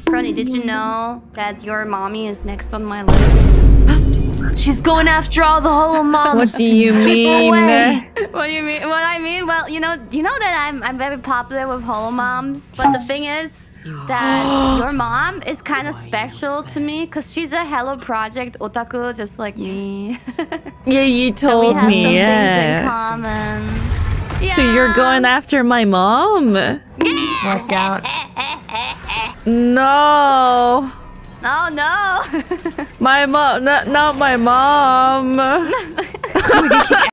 Crony, did you know that your mommy is next on my list? She's going after all the holo moms. What do you mean? What do you mean? What I mean? Well, you know that I'm very popular with holo moms. But the thing is that your mom is kind of special to me because she's a Hello Project otaku just like me. Yeah, you told so we have me. some Yeah. things in common. Yeah. So you're going after my mom? Watch out. No. Oh no. My mom, not my mom.